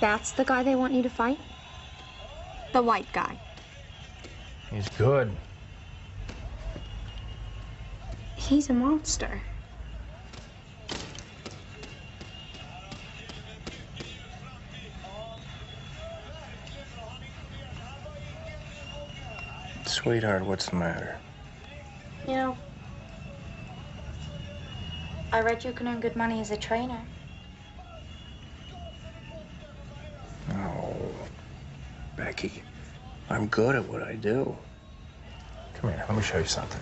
That's the guy they want you to fight? The white guy. He's good. He's a monster. Sweetheart, what's the matter? You know, I read you can earn good money as a trainer. Oh, Becky, I'm good at what I do. Come here, let me show you something.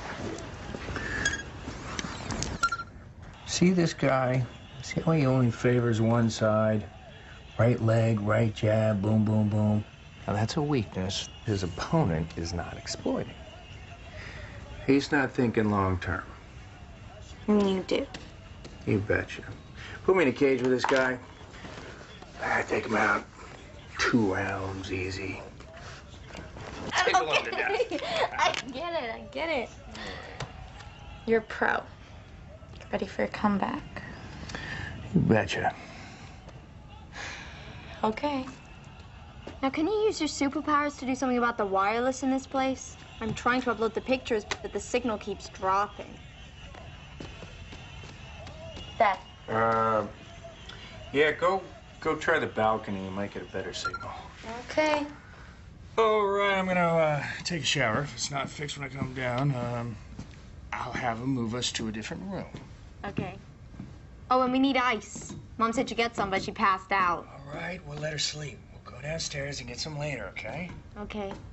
See this guy? See how he only favors one side? Right leg, right jab, boom, boom, boom. Now that's a weakness his opponent is not exploiting. He's not thinking long term. You do. You betcha. Put me in a cage with this guy. I take him out. 2 rounds, easy. Take a look at that. I get it. You're a pro. Ready for a comeback? You betcha. Okay. Now, can you use your superpowers to do something about the wireless in this place? I'm trying to upload the pictures, but the signal keeps dropping. That. Yeah, go try the balcony. You might get a better signal. Okay. All right, I'm gonna take a shower. If it's not fixed when I come down, I'll have him move us to a different room. Okay. Oh, and we need ice. Mom said she'd get some, but she passed out. All right, we'll let her sleep. We'll go downstairs and get some later, okay? Okay.